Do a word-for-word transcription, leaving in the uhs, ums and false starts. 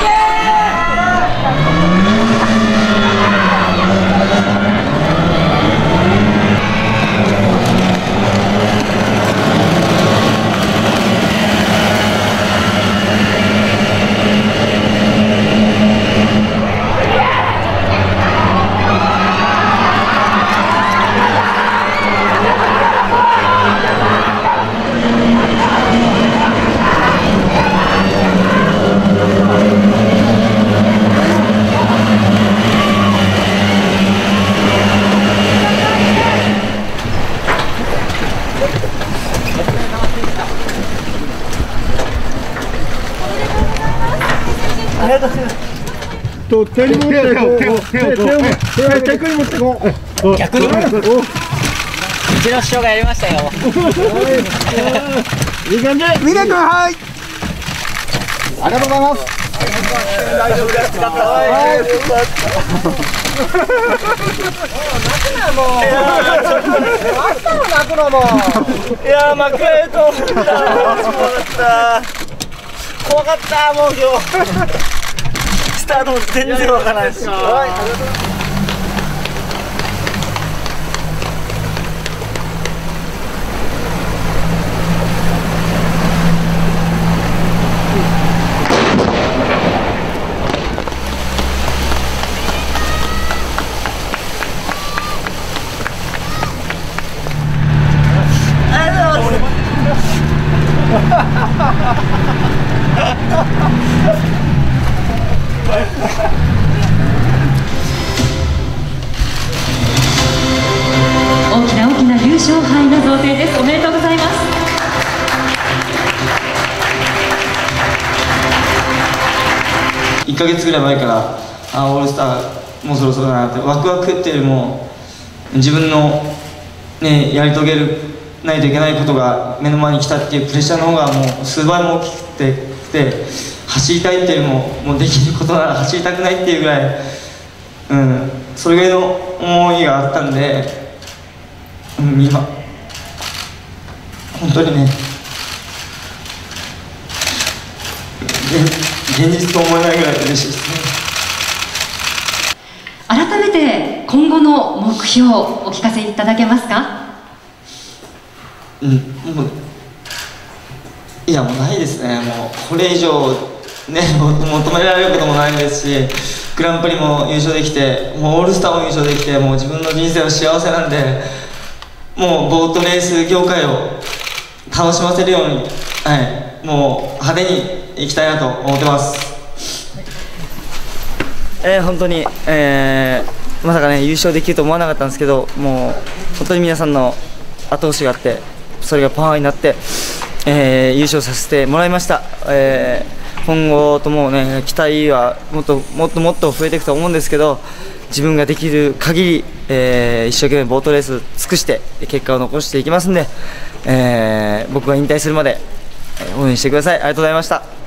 ありがとうございます。と手に持って手を手を手を手を逆に持ってこう。逆に。うちの師匠がやりましたよ。いい感じ。ミネ君はい。ありがとうございます。大丈夫です。はい。泣くなもう。あったの泣くのも。いや負けると思った。怖かったもう今日。スタートも全然わからないです。はい。 大きな大きな優勝杯の贈呈です。おめでとうございます。 いっかげつぐらい前からあオールスターもうそろそろだなってワクワクっていうよりも自分の、ね、やり遂げるないといけないことが目の前に来たっていうプレッシャーの方がもう数倍も大きくてて走りたいっていうよりももうできることなら走りたくないっていうぐらい、うん、それぐらいの思いがあったんで、うん、今本当にね現実と思えないぐらい嬉しいですね。 改めて今後の目標をお聞かせいただけますか？ うん、もういやもうないですね。もうこれ以上ね求められることもないですし、グランプリも優勝できて、もうオールスターも優勝できて、もう自分の人生は幸せなんで、もうボートレース業界を楽しませるように、はい、もう派手にいきたいなと思ってます。えー、本当に、えー、まさかね優勝できると思わなかったんですけど、もう本当に皆さんの後押しがあって、それがパワーになって、えー、優勝させてもらいました。えー、今後ともね期待はもっともっともっと増えていくと思うんですけど、自分ができる限り、えー、一生懸命ボートレース尽くして結果を残していきますんで、えー、僕が引退するまで応援してください。ありがとうございました。